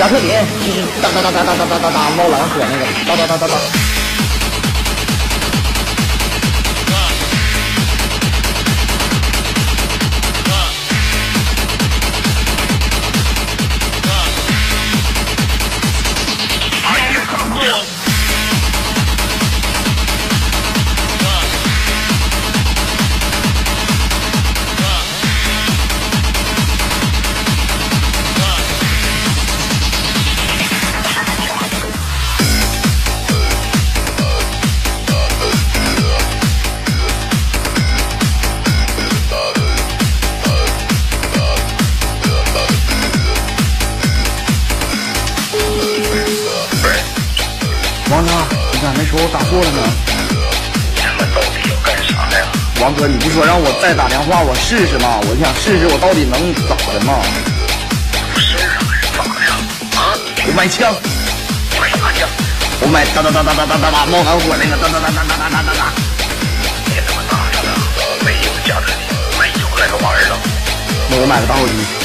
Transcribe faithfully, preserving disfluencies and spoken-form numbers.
小特点就是哒哒哒哒哒哒哒哒哒，猫狼火那个哒哒哒哒哒。王哥，你咋没说我打错了呢？ 你他妈到底要干啥呀？ 王哥，你不说让我再打电话，我试试吗？我想试试我到底能咋的吗？ 不是啊，是咋的呀？啊？ 我买枪， 买啥枪？ 我买哒哒哒哒哒哒哒哒猫蓝火那个哒哒哒哒哒哒哒哒哒。 你他妈咋的了？没有加特林，没有那个玩意儿了。 那我买个打火机。